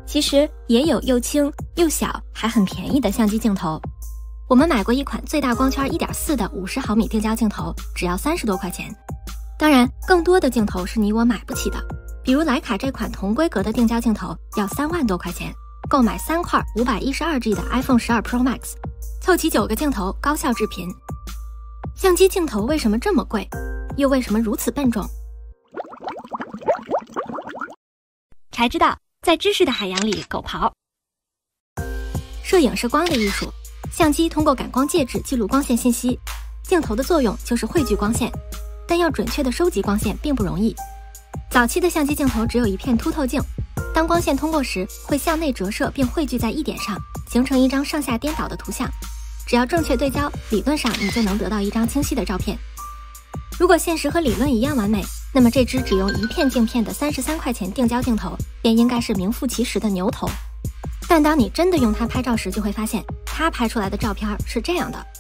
其实也有又轻又小还很便宜的相机镜头。我们买过一款最大光圈 1.4 的50毫米定焦镜头，只要30多块钱。当然，更多的镜头是你我买不起的，比如徕卡这款同规格的定焦镜头要3万多块钱，购买3块 512G 的 iPhone 12 Pro Max， 凑齐9个镜头，高效制频。相机镜头为什么这么贵，又为什么如此笨重？才知道，在知识的海洋里狗刨。摄影是光的艺术，相机通过感光介质记录光线信息，镜头的作用就是汇聚光线，但要准确地收集光线并不容易。早期的相机镜头只有一片凸透镜，当光线通过时会向内折射并汇聚在一点上，形成一张上下颠倒的图像。只要正确对焦，理论上你就能得到一张清晰的照片。如果现实和理论一样完美，那么这支只用一片镜片的33块钱定焦镜头便应该是名副其实的牛头。但当你真的用它拍照时，就会发现它拍出来的照片是这样的。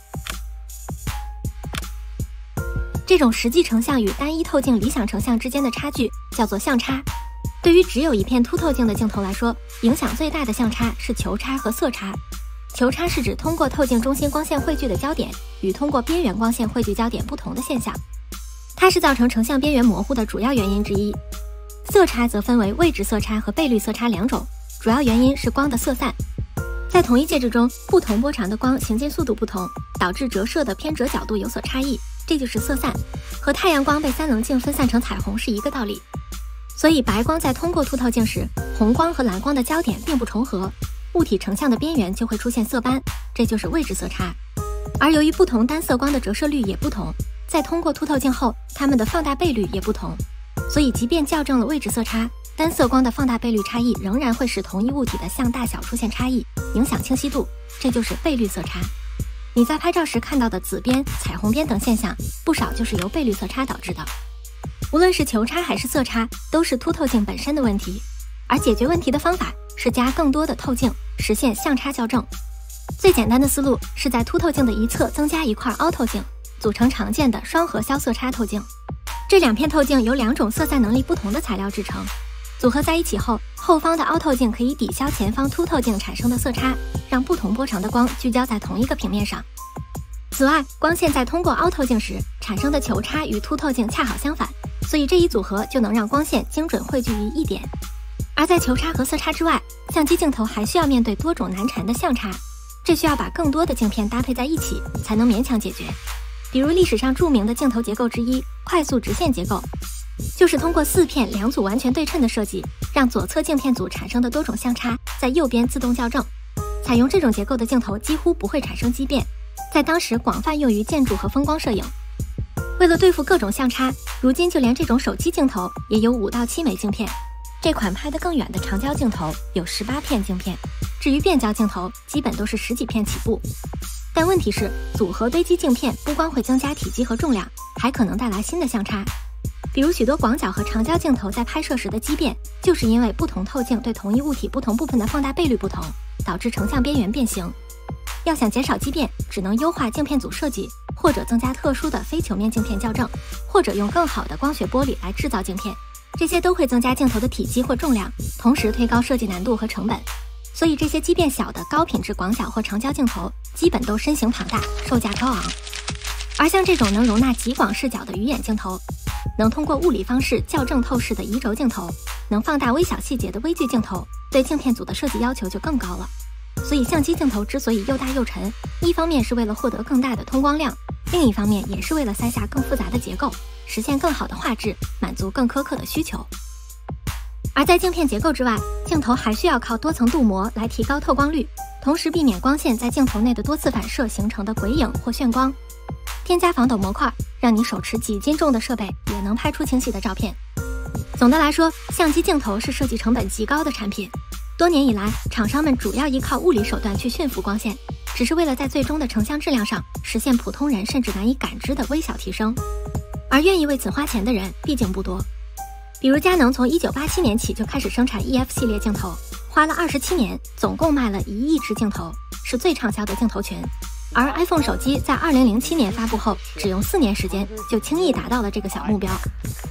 这种实际成像与单一透镜理想成像之间的差距叫做像差。对于只有一片凸透镜的镜头来说，影响最大的像差是球差和色差。球差是指通过透镜中心光线汇聚的焦点与通过边缘光线汇聚焦点不同的现象，它是造成成像边缘模糊的主要原因之一。色差则分为位置色差和倍率色差两种，主要原因是光的色散。在同一介质中，不同波长的光行进速度不同，导致折射的偏折角度有所差异，这就是色散，和太阳光被三棱镜分散成彩虹是一个道理。所以白光在通过凸透镜时，红光和蓝光的焦点并不重合，物体成像的边缘就会出现色斑，这就是位置色差。而由于不同单色光的折射率也不同，在通过凸透镜后，它们的放大倍率也不同，所以即便校正了位置色差，单色光的放大倍率差异仍然会使同一物体的像大小出现差异，影响清晰度，这就是倍率色差。你在拍照时看到的紫边、彩虹边等现象，不少就是由倍率色差导致的。无论是球差还是色差，都是凸透镜本身的问题，而解决问题的方法是加更多的透镜，实现像差校正。最简单的思路是在凸透镜的一侧增加一块凹透镜，组成常见的双核消色差透镜。这两片透镜由2种色散能力不同的材料制成，组合在一起后，后方的凹透镜可以抵消前方凸透镜产生的色差，让不同波长的光聚焦在同一个平面上。此外，光线在通过凹透镜时产生的球差与凸透镜恰好相反，所以这一组合就能让光线精准汇聚于一点。而在球差和色差之外，相机镜头还需要面对多种难缠的像差，这需要把更多的镜片搭配在一起才能勉强解决。比如历史上著名的镜头结构之一快速直线结构，就是通过4片2组完全对称的设计，让左侧镜片组产生的多种像差在右边自动校正。采用这种结构的镜头几乎不会产生畸变，在当时广泛用于建筑和风光摄影。为了对付各种像差，如今就连这种手机镜头也有5到7枚镜片。这款拍得更远的长焦镜头有18片镜片，至于变焦镜头基本都是10几片起步。但问题是，组合堆积镜片不光会增加体积和重量，还可能带来新的像差。比如许多广角和长焦镜头在拍摄时的畸变，就是因为不同透镜对同一物体不同部分的放大倍率不同，导致成像边缘变形。要想减少畸变，只能优化镜片组设计，或者增加特殊的非球面镜片校正，或者用更好的光学玻璃来制造镜片，这些都会增加镜头的体积或重量，同时推高设计难度和成本。所以这些畸变小的高品质广角或长焦镜头基本都身形庞大，售价高昂。而像这种能容纳极广视角的鱼眼镜头，能通过物理方式校正透视的移轴镜头，能放大微小细节的微距镜头，对镜片组的设计要求就更高了。所以相机镜头之所以又大又沉，一方面是为了获得更大的通光量，另一方面也是为了塞下更复杂的结构，实现更好的画质，满足更苛刻的需求。而在镜片结构之外，镜头还需要靠多层镀膜来提高透光率，同时避免光线在镜头内的多次反射形成的鬼影或眩光。添加防抖膜块，让你手持几斤重的设备也能拍出清晰的照片。总的来说，相机镜头是设计成本极高的产品。多年以来，厂商们主要依靠物理手段去驯服光线，只是为了在最终的成像质量上实现普通人甚至难以感知的微小提升。而愿意为此花钱的人毕竟不多。比如佳能从1987年起就开始生产 EF 系列镜头，花了27年，总共卖了1亿只镜头，是最畅销的镜头群。而 iPhone 手机在2007年发布后，只用4年时间就轻易达到了这个小目标。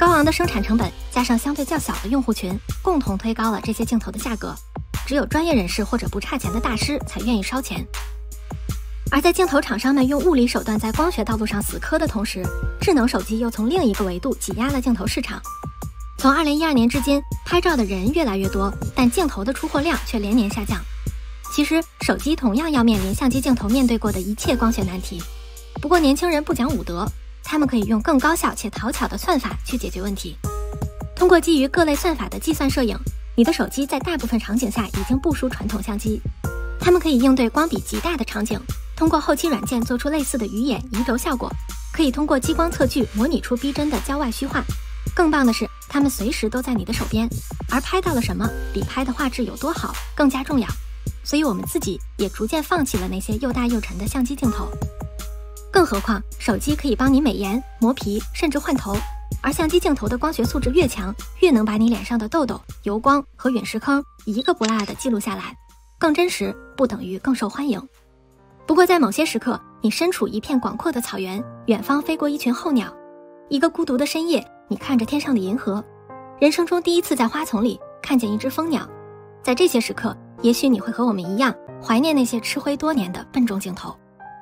高昂的生产成本加上相对较小的用户群，共同推高了这些镜头的价格。只有专业人士或者不差钱的大师才愿意烧钱。而在镜头厂商们用物理手段在光学道路上死磕的同时，智能手机又从另一个维度挤压了镜头市场。从2012年至今，拍照的人越来越多，但镜头的出货量却连年下降。其实，手机同样要面临相机镜头面对过的一切光学难题。不过年轻人不讲武德，他们可以用更高效且讨巧的算法去解决问题。通过基于各类算法的计算摄影，你的手机在大部分场景下已经不输传统相机。它们可以应对光比极大的场景，通过后期软件做出类似的鱼眼、移轴效果，可以通过激光测距模拟出逼真的郊外虚化。更棒的是，它们随时都在你的手边，而拍到了什么比拍的画质有多好更加重要。所以我们自己也逐渐放弃了那些又大又沉的相机镜头。更何况，手机可以帮你美颜、磨皮，甚至换头，而相机镜头的光学素质越强，越能把你脸上的痘痘、油光和陨石坑一个不落地记录下来。更真实不等于更受欢迎。不过在某些时刻，你身处一片广阔的草原，远方飞过一群候鸟，一个孤独的深夜，你看着天上的银河，人生中第一次在花丛里看见一只蜂鸟。在这些时刻，也许你会和我们一样，怀念那些吃灰多年的笨重镜头。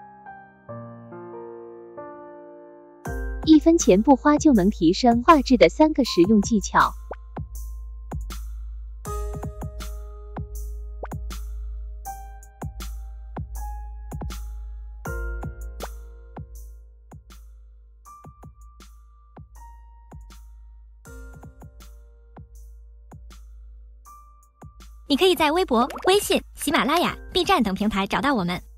1分钱不花就能提升画质的3个实用技巧。 你可以在微博、微信、喜马拉雅、B 站等平台找到我们。